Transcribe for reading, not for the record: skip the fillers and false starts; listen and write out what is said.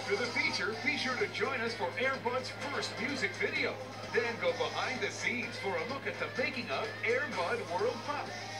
After the feature, be sure to join us for Air Bud's first music video. Then go behind the scenes for a look at the making of Air Bud World Pop.